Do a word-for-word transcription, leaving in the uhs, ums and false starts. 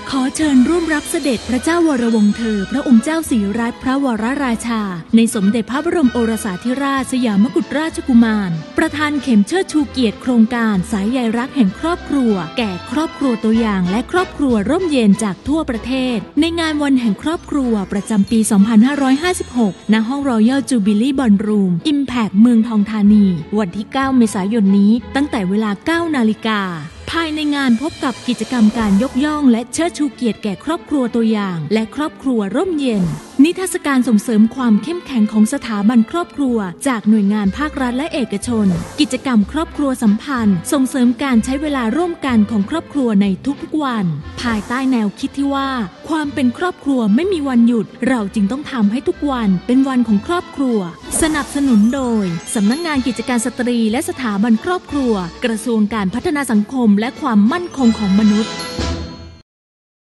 ขอเชิญร่วมรับเสด็จพระเจ้าวรวงศ์เธอพระองค์เจ้าสิริรัตนพระวรราชาในสมเด็จพระบรมโอรสาธิราชสยามกุฎราชกุมารประธานเข็มเชิดชูเกียรติโครงการสายใยรักแห่งครอบครัวแก่ครอบครัวตัวอย่างและครอบครัวร่มเย็นจากทั่วประเทศในงานวันแห่งครอบครัวประจำปี สองพันห้าร้อยห้าสิบหก ณ ห้อง Royal Jubilee Ballroom Impact เมืองทองธานีวันที่ เก้า เมษายนนี้ตั้งแต่เวลา เก้า นาฬิกาภายในงานพบกับกิจกรรมการยกย่องและเชิดชูเกียรติแก่ครอบครัวตัวอย่างและครอบครัวร่มเย็นนิทรรศการส่งเสริมความเข้มแข็งของสถาบันครอบครัวจากหน่วยงานภาครัฐและเอกชนกิจกรรมครอบครัวสัมพันธ์ส่งเสริมการใช้เวลาร่วมกันของครอบครัวในทุกๆวันภายใต้แนวคิดที่ว่าความเป็นครอบครัวไม่มีวันหยุดเราจึงต้องทำให้ทุกวันเป็นวันของครอบครัวสนับสนุนโดยสำนักงานกิจการสตรีและสถาบันครอบครัวกระทรวงการพัฒนาสังคมและความมั่นคงของมนุษย์